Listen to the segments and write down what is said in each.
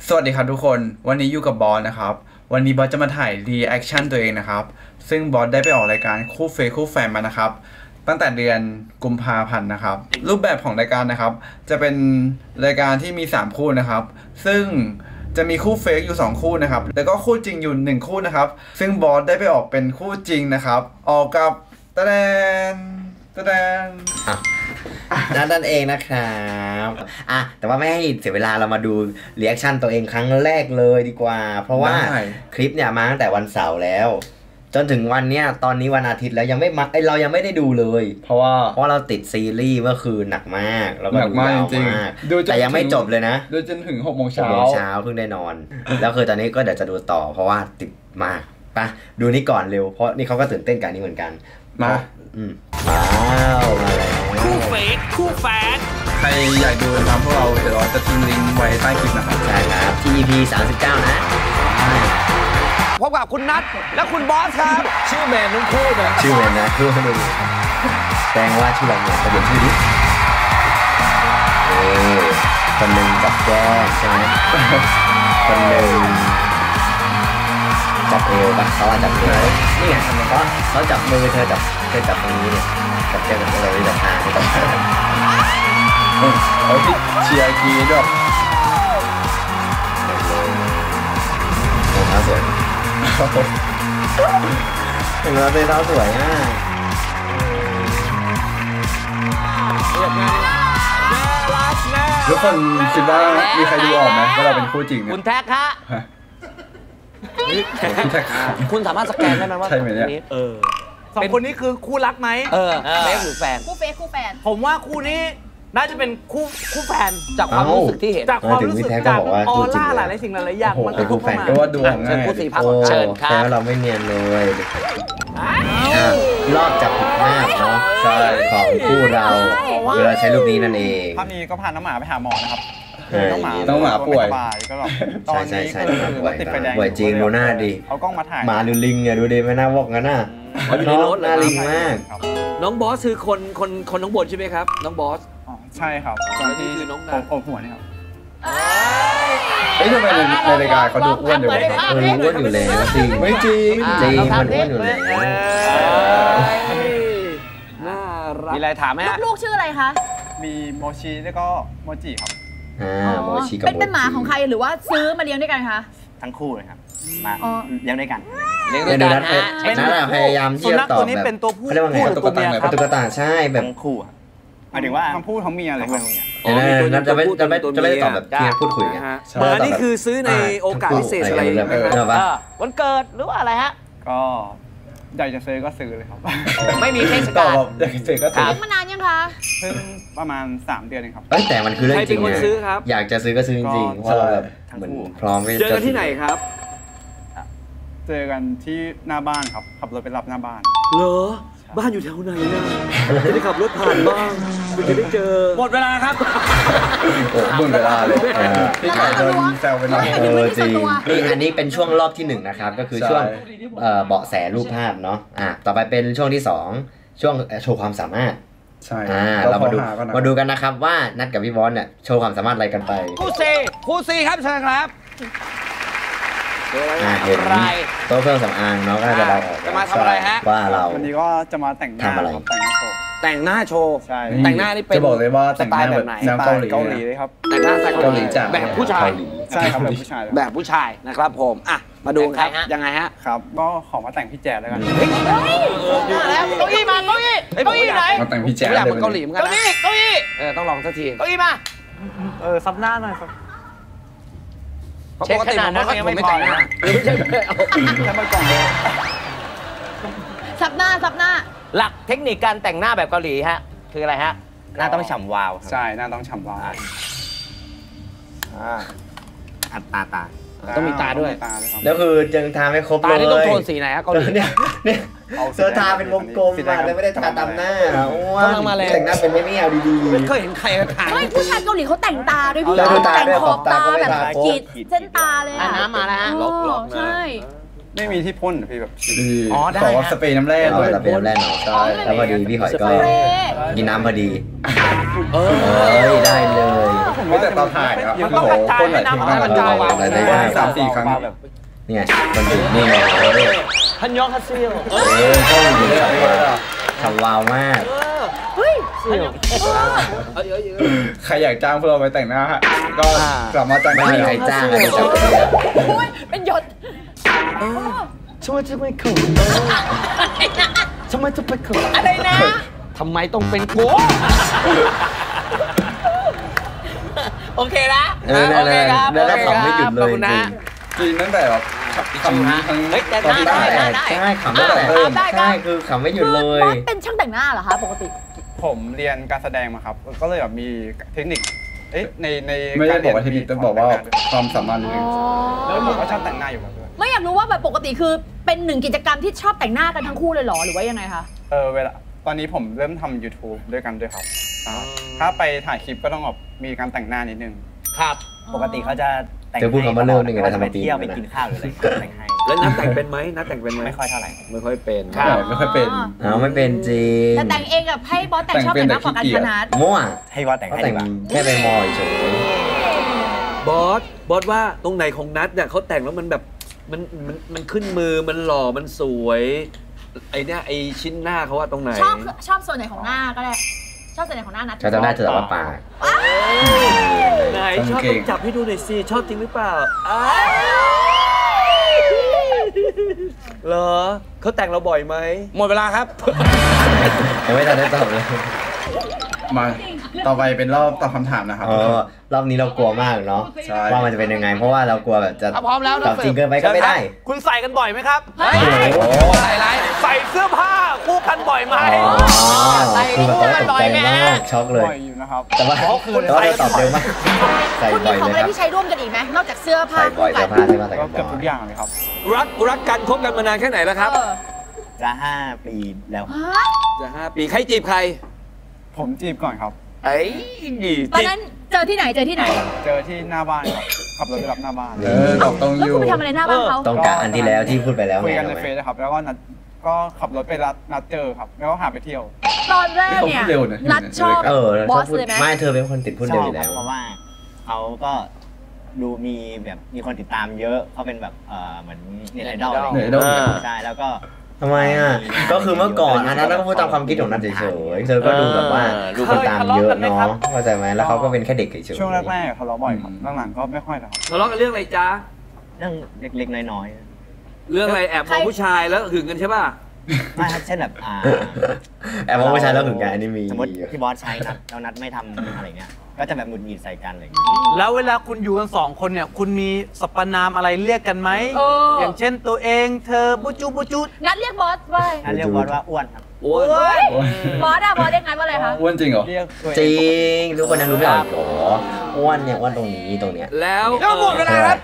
สวัสดีครับทุกคนวันนี้อยู่กับบอสนะครับวันนี้บอสจะมาถ่ายรีแอคชั่นตัวเองนะครับซึ่งบอสได้ไปออกรายการคู่เฟซคู่แฟนมานะครับตั้งแต่เดือนกุมภาพันธ์นะครับรูปแบบของรายการนะครับจะเป็นรายการที่มี3คู่นะครับซึ่งจะมีคู่เฟกอยู่2คู่นะครับแล้วก็คู่จริงอยู่1คู่นะครับซึ่งบอสได้ไปออกเป็นคู่จริงนะครับออกกับตะแดนนั่นเองนะครับแต่ว่าไม่ให้เสียเวลาเรามาดูรีแอคชั่นตัวเองครั้งแรกเลยดีกว่าเพราะว่าคลิปเนี่ยมาตั้งแต่วันเสาร์แล้วจนถึงวันเนี้ยตอนนี้วันอาทิตย์แล้วยังไม่มาเรายังไม่ได้ดูเลยเพราะเราติดซีรีส์เมื่อคืนหนักมากแล้วก็ดูยาวมากแต่ยังไม่จบเลยนะดูจนถึง6 โมงเช้าเพิ่งได้นอนแล้วคือตอนนี้ก็เดี๋ยวจะดูต่อเพราะว่าติดมากไปดูนี่ก่อนเร็วเพราะนี่เขาก็ตื่นเต้นกันนี่เหมือนกันมาแล้วคู่เฟกคู่แฟนใครอยากดูตามพวกเราเดี๋ยวเราจะทิ้งลิงก์ไว้ใต้คลิปนะครับใช่ครับที่ EP 39นะพบกับคุณนัทและคุณบอสครับชื่อแมนทั้งคู่นะชื่อแมนนะคู่นึงแปลงว่าชื่ออะไรเนี่ยประเด็นชื่อดิคนหนึ่งจับแก้มใช่ไหมคนหนึ่งจับเอวปะเขาจับเอวนี่ไงเขาจับมือเธอจับตรงนี้เนี่ยจับแก้มจับอะไรจับหางจับหางเขาที่เชียร์กีด้วยรองเท้าสวยเห็นแล้วเป็นเท้าสวยอ่ะทุกคนคิดว่ามีใครดูออกไหมว่าเราเป็นคู่จริงเนี่ยคุณแท็กฮะคุณสามารถสแกนได้ไหมว่าใช่ไหมเนี่ย 2 คนนี้คือคู่รักไหมเฟกหรือแฟนคู่เฟกคู่แฟนผมว่าคู่นี้น่าจะเป็นคู่แฟนจากความรู้สึกที่เห็นจากความรู้สึกจากออร่าหลายสิ่งหลายอย่างมันเป็นคู่แฟนก็ว่าดูง่ายเชิญคู่สีพักเชิญครับแต่ว่าเราไม่เนียนเลยรอบจับผิดภาพเนาะใช่ของคู่เราเวลาใช้รูปนี้นั่นเองภาพนี้ก็พาน้องหมาไปหาหมอนะครับน้องหมาป่วยก็แบบตอนนี้ก็ติดไฟแดงป่วยจริงดูหน้าดิเอากล้องมาถ่ายหมาหรือลิงเนี่ยดูดิไม่น่าวอกงั้นน่ะน้องหน้าลิงมากน้องบอสคือคนน้องบนใช่ไหมครับน้องบอสใช่ครับตอนที่ผมหัวนี่ครับทำไมในรายการเขาดูอ้วนอยู่เลยอ้วนอยู่แล้วจริงไม่จริงมันอ้วนอยู่แล้วน่ารักมีอะไรถามไหมฮะลูกชื่ออะไรคะมีโมชิแล้วก็โมจิครับโมชิกับเป็นหมาของใครหรือว่าซื้อมาเลี้ยงด้วยกันคะทั้งคู่เลยครับมาเลี้ยงด้วยกันเลี้ยงด้วยกันนะพยายามที่จะตอบแบบเป็นตัวผู้เรียกว่าไงตุ๊กตาใช่แบบคู่หมายถึงว่าคำพูดเขามีอะไรบ้างเนี่ยจะไม่ตอบแบบที่พูดคุยกันหมานี่คือซื้อในโอกาสพิเศษอะไรวันเกิดหรือว่าอะไรฮะก็อยากจะซื้อก็ซื้อเลยครับไม่มีเทศกาลอยากจะซื้อก็ซื้อมานานยังคะเพิ่งประมาณ3 เดือนเองครับแต่มันคือเรื่องจริงนะอยากจะซื้อก็ซื้อจริงเพราะแบบเหมือนพร้อมเจอกันที่ไหนครับเจอกันที่หน้าบ้านครับขับรถไปรับหน้าบ้านเหรอบ้านอยู่แถวไหนนะจะได้ขับรถผ่านบ้างคุณจะได้เจอหมดเวลาครับหมดเวลาเลยพี่ไก่โดนแซวไปหน่อยจริงอันนี้เป็นช่วงรอบที่1นะครับก็คือช่วงเบาะแสรูปภาพเนาะต่อไปเป็นช่วงที่2ช่วงโชว์ความสามารถใช่เรามาดูกันนะครับว่านัดกับพี่บอสเนี่ยโชว์ความสามารถอะไรกันไปคู่ซีครับเชิญครับเห็นโต๊ะเครื่องสำอางเนาะก็จะเราออกจะมาทำอะไรฮะว่าเราวันนี้ก็จะมาแต่งหน้าแต่งหน้าโชว์ใช่แต่งหน้านี่เป็นจะบอกเลยว่าสไตล์แบบไหนเกาหลีเลยครับแต่งหน้าสไตล์เกาหลีแบบผู้ชายใช่ครับแบบผู้ชายแบบผู้ชายนะครับผมมาดูครับยังไงฮะครับก็ขอมาแต่งพี่แจ๊ดแล้วกันแล้วเก้าอี้มาเก้าอี้ไหนมาแต่งพี่แจ๊ดอยากเป็นเกาหลีเหมือนกันเก้าอี้ต้องลองสักทีเก้าอี้มาซับหน้าหน่อยครับเช็คขนาดนั้นยังไม่แต่งหน้าไม่ใช่ทำมากล่องเลยซับหน้าหลักเทคนิคการแต่งหน้าแบบเกาหลีฮะคืออะไรฮะหน้าต้องฉ่ำวาวใช่หน้าต้องฉ่ำวาวตาต้องมีตาด้วยแล้วคือยังทาไม่ครบเลยตาที่ต้องโทนสีไหนฮะเกาหลีเนี่ยเสื้อทาเป็นวงกลมมาแต่ไม่ได้ทาตามหน้าแต่งหน้าเป็นไม่เอาดีๆไม่เคยเห็นใครทาไม่ผู้ชายเกาหลีเขาแต่งตาด้วยพี่แต่งขอบตาแบบขีดเส้นตาเลยน้ำมาแล้วฮะล็อกใช่ไม่มีที่พ่นพี่แบบขอสเปรย์น้ำแร่ด้วยสเปรย์น้ำแร่หน่อยแล้วพอดีพี่หอยก็กินน้ำพอดีได้เลยไม่แต่ตอนถ่ายครับยังโหคนหลายทีมากเลย3-4 ครั้งเนี่ยมันถึงนี่ไงพันยองฮัสซิลก็อยู่ในทำวาวมากเฮ้ยใครอยากจ้างพวกเราไปแต่งหน้าก็สามารถจ้างได้ใครจ้างอะไรจับเลยเป็นหยดทำไมจะไม่เขินทำไมจะไปเขินอะไรนะทำไมต้องเป็นกูโอเคนะโอเคครับแล้วก็ขำไม่หยุดเลยจริงตั้งแต่แบบขำทั้งตอนที่ได้ใช่ขำตั้งแต่เริ่มใช่คือขำไม่หยุดเลยเป็นช่างแต่งหน้าเหรอคะปกติผมเรียนการแสดงมาครับก็เลยแบบมีเทคนิคในไม่ได้บอกว่าเทคนิคแต่บอกว่าความสามารถนิดนึงแล้วผมก็ชอบแต่งหน้าอยู่ครับด้วยไม่อยากรู้ว่าแบบปกติคือเป็นหนึ่งกิจกรรมที่ชอบแต่งหน้ากันทั้งคู่เลยหรอหรือว่ายังไงคะเวลาตอนนี้ผมเริ่มทำ YouTube ด้วยกันด้วยครับถ้าไปถ่ายคลิปก็ต้องแบบมีการแต่งหน้านิดนึงครับปกติเขาจะแต่งพูดคำว่าเริ่มหนึ่งอะไรทำไมเที่ยวไปกินข้าวหรืออะไรแต่งให้แล้วนัดแต่งเป็นไหมนัดแต่งเป็นไหมไม่ค่อยเท่าไหร่ไม่ค่อยเป็นไม่ค่อยเป็นไม่เป็นจริงแต่แต่งเองกับให้บอสแต่งชอบแต่งมากกว่ากันขนาดมั่วให้บอสแต่งให้ดีกว่าแค่ไปมอยเฉยบอสว่าตรงไหนของนัดเนี่ยเขาแต่งแล้วมันแบบมันขึ้นมือมันหล่อมันสวยไอเนี้ยไอชิ้นหน้าเขาว่าตรงไหนชอบส่วนไหนของหน้าก็ได้ชอบส่วนไหนของหน้านัดจะได้เธอว่าปากไหนชอบต้องจับให้ดูหน่อยสิชอบจริงหรือเปล่าเหรอเขาแต่งเราบ่อยไหมหมดเวลาครับยังไม่ทันได้ตอบเลยมาต่อไปเป็นรอบตอบคำถามนะครับรอบนี้เรากลัวมากเนาะว่ามันจะเป็นยังไงเพราะว่าเรากลัวแบบจะพร้อมแล้วตอบจริงเกินไปก็ไม่ได้คุณใส่กันบ่อยไหมครับใส่อะไรใส่เสื้อผ้าคู่กันบ่อยไหมใส่คู่กันบ่อยไหมช็อกเลยแต่ว่าตอบเร็วมากใส่บ่อยเลยครับคุณมีของอะไรที่ใช้ร่วมกันอีกไหมนอกจากเสื้อผ้าบ่อยเสื้อผ้าใช่ไหมก็เกือบทุกอย่างเลยครับรักกันคบกันมานานแค่ไหนแล้วครับจะ5 ปีแล้วจะ5 ปีใครจีบใครผมจีบก่อนครับตอนนั้นเจอที่ไหนเจอที่หน้าบ้านครับขับรถไปรับหน้าบ้านตรงอยู่แล้วคุณไปทำอะไรหน้าบ้านเขาต้องการอันที่แล้วที่พูดไปแล้วคุยกันในเฟซนะครับแล้วก็ขับรถไปนัดเจอครับแล้วก็หาไปเที่ยวตอนแรกเนี่ยนัดชอบบอสเลยไหมไม่เธอเป็นคนติดพูดเร็วอยู่แล้วเพราะว่าเขาก็ดูมีคนติดตามเยอะเขาเป็นแบบเหมือนเน็ตไอดอลใช่แล้วก็ทำไมก็คือเมื่อก่อนนะนัทก็พูดตามความคิดของนัทเฉยๆเธอก็ดูแบบว่าดูคนตามเยอะเนาะเข้าใจไหมแล้วเขาก็เป็นแค่เด็กเฉยๆช่วงแรกๆทะเลาะบ่อยครับหลังๆก็ไม่ค่อยแล้วทะเลาะกันเรื่องอะไรจ๊ะเรื่องเล็กๆน้อยๆเรื่องอะไรแอบมองผู้ชายแล้วหึงกันใช่ป่ะไม่ครับเช่นแบบแอบมองผู้ชายแล้วหึงกันอันนี้มีสมมติพี่บอสใช้นัดแล้วนัดไม่ทำอะไรเงี้ยก็จะแบบหงุดหงิดใส่กันอะไรอย่างเงี้ยแล้วเวลาคุณอยู่กัน2 คนเนี่ยคุณมีสรรพนามอะไรเรียกกันไหมอย่างเช่นตัวเองเธอบูจูนัดเรียกบอสว่านัดเรียกบอสว่าอ้วนครับอ้วนบอสเรียกนัดว่าอะไรคะอ้วนจริงเหรอจริงทุกคนยังรู้ไม่ออกอ๋ออ้วนเนี่ยอ้วนตรงนี้แล้วหมดเวลาครับ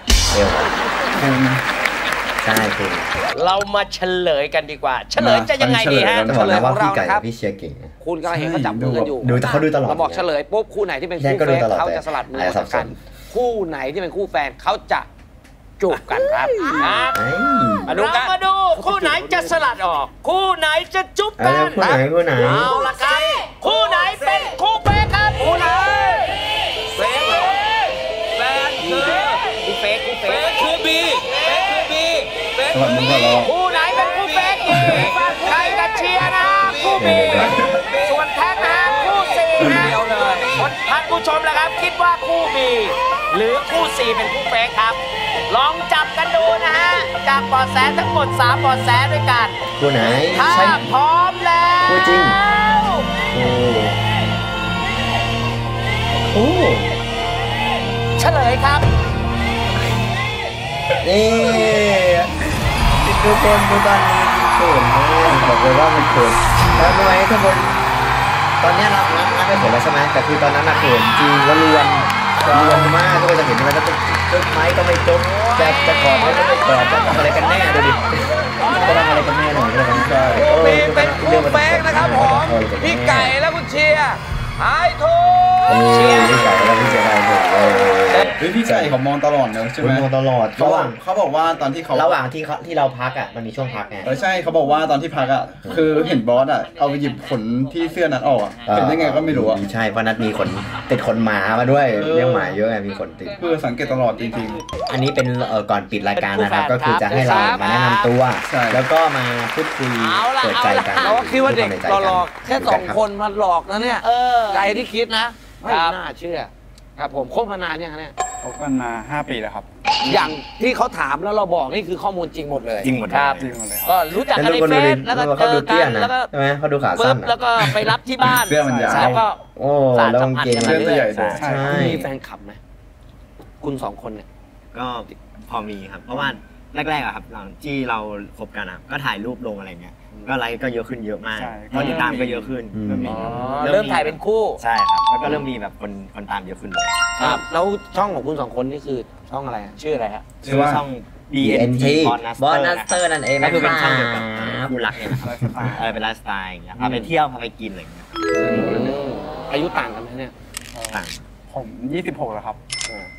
ใช่คุณเรามาเฉลยกันดีกว่าเฉลยจะยังไงดีฮะเฉลยของเรานะครับพี่เชียร์เก่งคุณก็เห็นเขาจับมือกันอยู่เขาดูตลอดเราบอกเฉลยปุ๊บคู่ไหนที่เป็นคู่แฟนเขาจะสลัดมือกันคู่ไหนที่เป็นคู่แฟนเขาจะจูบกันครับมาดูคู่ไหนจะสลัดออกคู่ไหนจะจุ๊บกันคู่ไหนเอาละครับคู่ไหนเป็นคู่แฟนครับคู่ไหนแฟนคือเฟกคือบีคู่ไหนเป็นคู่เฟกใครกันเชียร์นะคู่บีส่วนแท็กนะคู่ซีนะท่านผู้ชมนะครับคิดว่าคู่บีหรือคู่ซีเป็นคู่เฟกครับลองจับกันดูนะฮะจากเบาะแสทั้งหมด3 เบาะแสด้วยกันคู่ไหนถ้าพร้อมแล้วคู่จริงเฉลยครับนี่ทุกคนดูตอนนี้เขินมากบอกเลยว่ามันเขินแล้วทำไมทุกคนตอนนี้เรานับไม่เขินแล้วใช่ไหมแต่คือตอนนั้นเขินจริงว่าล้วนมากทุกคนจะเห็นมันจะจุ๊บไม้ก็ไม่จุ๊บจะกอดก็ไม่กอดจะทำอะไรกันแน่ดูดิจะทำอะไรกันแน่หน่อยก็ไม่ใช่เป็นคู่แฟนนะครับผมพี่ไก่และคุณเชียร์ไอ้ทูพี่ไก่และพี่เชียร์ไอ้ทูพี่ไก่เขามองตลอดเนอะใช่ไหมมองตลอดเขาบอกว่าตอนที่ระหว่างที่เราพักอ่ะมันมีช่วงพักไงใช่เขาบอกว่าตอนที่พักอ่ะคือเห็นบอสอ่ะเอาไปหยิบขนที่เสื้อนัดออกอ่ะเป็นยังไงก็ไม่รู้อ่ะใช่เพราะนัดมีขนติดขนหมามาด้วยเลี้ยงหมาเยอะไงมีขนติดคือสังเกตตลอดจริงๆอันนี้เป็นก่อนปิดรายการนะครับก็คือจะให้เรามาแนะนำตัวแล้วก็มาพูดคุยเปิดใจกันเราคิดว่าเด็กหลอกแค่2 คนมันหลอกนะเนี่ยใจที่คิดนะไม่น่าเชื่อครับผมคบมานานยังเนี่ยคบกันมา5 ปีแล้วครับอย่างที่เขาถามแล้วเราบอกนี่คือข้อมูลจริงหมดเลยจริงหมดครับก็รู้จักกันในเฟซแล้วก็เจอกันแล้วก็ใช่ไหมเขาดูขาสั้นแล้วก็ไปรับที่บ้านเสื้อมันยาวแล้วก็โอ้แล้วเก่งเสื้อตัวใหญ่ด้วยใช่มีแฟนคลับไหมคุณ2 คนเนี่ยก็พอมีครับเพราะว่าแรกๆอะครับหลังที่เราคบกันอะก็ถ่ายรูปลงอะไรเงี้ยก็ไลค์ก็เยอะขึ้นเยอะมากคนติดตามก็เยอะขึ้นเริ่มถ่ายเป็นคู่ใช่ครับแล้วก็เริ่มมีแบบคนตามเยอะขึ้นเลยครับแล้วช่องของคุณ2 คนนี่คือช่องอะไรชื่ออะไรฮะชื่อว่าช่อง BNT บอสนัสเตอร์นั่นเองก็คือเป็นช่องเดียวกับคู่รักเนี่ยนะครับเป็นไลฟ์สไตล์อย่างเงี้ยพาไปเที่ยวพาไปกินอะไรเงี้ยอายุต่างกันไหมเนี่ยต่างผม26แล้วครับ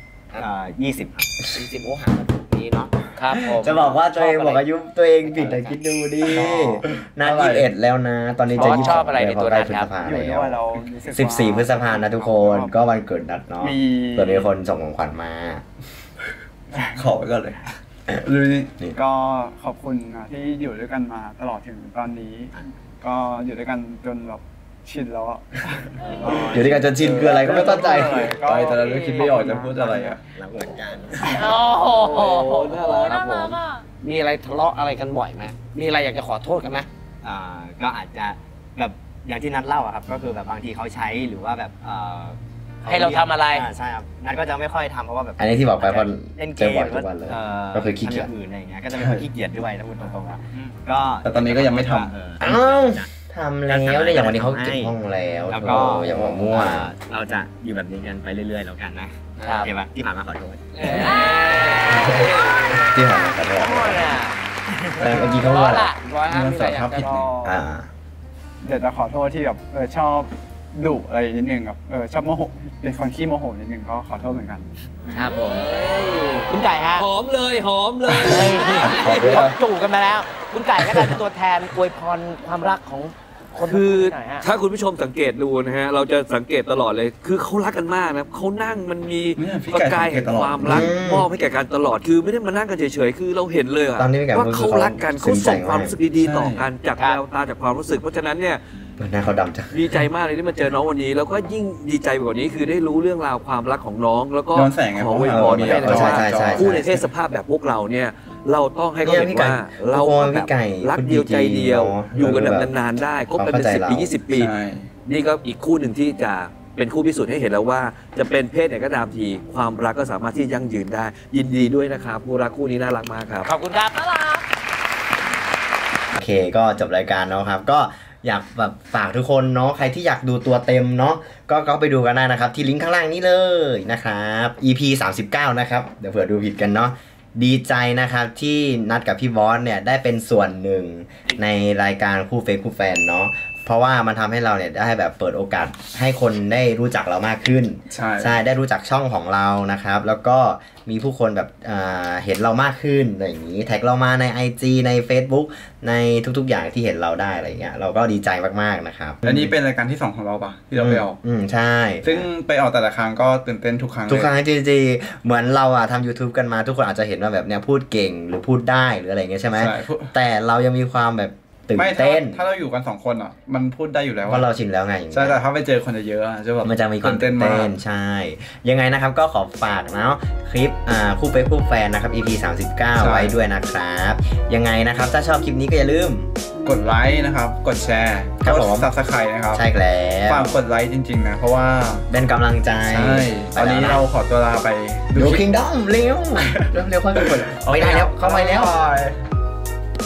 20ครับ 20โอ้ห่างกันนี้เนาะครับผมจะบอกว่าตัวเองบอกอายุตัวเองผิดแต่คิดดูดินัด21แล้วนะตอนนี้จะชอบอะไรในตัวนัดครับแล้ว14 พฤษภาคมนะทุกคนก็วันเกิดนัดเนาะตัวมีคนส่งของขวัญมาขอไว้ก่อนเลยก็ขอบคุณที่อยู่ด้วยกันมาตลอดถึงตอนนี้ก็อยู่ด้วยกันจนแบบชินแล้วอ่ะอยู่ด้วยกันจนชินคืออะไรก็ไม่เข้าใจไปแต่เราไม่คิดไม่ออกจะพูดอะไรอ่ะเหมือนกันโอ้โหน่ารักครับผมมีอะไรทะเลาะอะไรกันบ่อยไหมมีอะไรอยากจะขอโทษกันไหมก็อาจจะแบบอย่างที่นัดเล่าครับก็คือแบบบางทีเขาใช้หรือว่าแบบให้เราทำอะไรใช่ครับนัดก็จะไม่ค่อยทำเพราะว่าแบบอันนี้ที่บอกไปเพราะเล่นเกมทุกวันเลยก็คือขี้เกียจอื่นอะไรอย่างเงี้ยก็จะเป็นคนขี้เกียจด้วยนะพูดตรงๆก็แต่ตอนนี้ก็ยังไม่ทำทำแล้วเนี่ยอย่างวันนี้เขาเก็บห้องแล้วก็อย่าบอกมั่วเราจะอยู่แบบนี้กันไปเรื่อยๆแล้วกันนะโอเคป่ะที่ผ่านมาขอโทษที่ผ่านมาขอโทษเมื่อกี้เขาว่ามันสารภาพผิดเดี๋ยวจะขอโทษที่แบบชอบดุอะไรนิดนึงแบบชอบโมโหเป็นคนขี้โมโหนิดนึงก็ขอโทษเหมือนกันครับผมคุณไก่ฮะหอมเลยจู่กันมาแล้วคุณไก่ก็เป็นตัวแทนอวยพรความรักของคือถ้าคุณผู้ชมสังเกตดูนะฮะเราจะสังเกตตลอดเลยคือเขารักกันมากนะเขานั่งมันมีประกายแห่งความรักมอบให้แก่กันตลอดคือไม่ได้มานั่งกันเฉยๆคือเราเห็นเลยว่าเขารักกันเขาส่งความรู้สึกดีๆต่อกันจากแววตาจากความรู้สึกเพราะฉะนั้นเนี่ยหน้าเขาดำจ้ะดีใจมากเลยที่มาเจอน้องวันนี้แล้วก็ยิ่งดีใจกว่านี้คือได้รู้เรื่องราวความรักของน้องแล้วก็ขออวยพรให้น้องผู้ในเพศสภาพแบบพวกเราเนี่ยเราต้องให้เขาเห็นว่าเราแบบรักเดียวใจเดียวอยู่กันแบบนานๆได้คบกันเป็น10 ปี 20 ปีนี่ก็อีกคู่หนึ่งที่จะเป็นคู่พิสูจน์ให้เห็นแล้วว่าจะเป็นเพศไหนก็ตามทีความรักก็สามารถที่ยั่งยืนได้ยินดีด้วยนะครับคู่รักคู่นี้น่ารักมากครับขอบคุณครับโอเคก็จบรายการเนาะครับก็อยากแบบฝากทุกคนเนาะใครที่อยากดูตัวเต็มเนาะก็ไปดูกันได้นะครับที่ลิงก์ข้างล่างนี้เลยนะครับ EP 39นะครับเดี๋ยวเผื่อดูผิดกันเนาะดีใจนะครับที่นัดกับพี่บอสเนี่ยได้เป็นส่วนหนึ่งในรายการคู่เฟซคู่แฟนเนาะเพราะว่ามันทำให้เราเนี่ยได้แบบเปิดโอกาสให้คนได้รู้จักเรามากขึ้นใช่ได้รู้จักช่องของเรานะครับแล้วก็มีผู้คนแบบเห็นเรามากขึ้นอะไรอย่างนี้แท็กเรามาใน IG ใน Facebook ในทุกๆอย่างที่เห็นเราได้อะไรเงี้ยเราก็ดีใจมากๆนะครับและนี่เป็นรายการที่2ของเราปะที่เราไปออกใช่ซึ่งไปออกแต่ละครั้งก็ตื่นเต้นทุกครั้งจริงๆเหมือนเราทำ YouTube กันมาทุกคนอาจจะเห็นว่าแบบเนี้ยพูดเก่งหรือพูดได้หรืออะไรเงี้ยใช่ไหมแต่เรายังมีความแบบตื่นเต้นถ้าเราอยู่กัน2คนมันพูดได้อยู่แล้วเพราะเราชินแล้วไงใช่แต่ถ้าไปเจอคนเยอะจะแบบมันจะมีความตื่นเต้นใช่ยังไงนะครับก็ขอฝากนะคลิปคู่เฟซคู่แฟนนะครับ EP 39ไว้ด้วยนะครับยังไงนะครับถ้าชอบคลิปนี้ก็อย่าลืมกดไลค์นะครับกดแชร์กด Subscribe นะครับใช่แล้วฝากกดไลค์จริงๆนะเพราะว่าเป็นกำลังใจใช่ตอนนี้เราขอตัวลาไปดู Kingdom เร็วค่อยๆกดไปได้แล้วเข้าไปแล้ว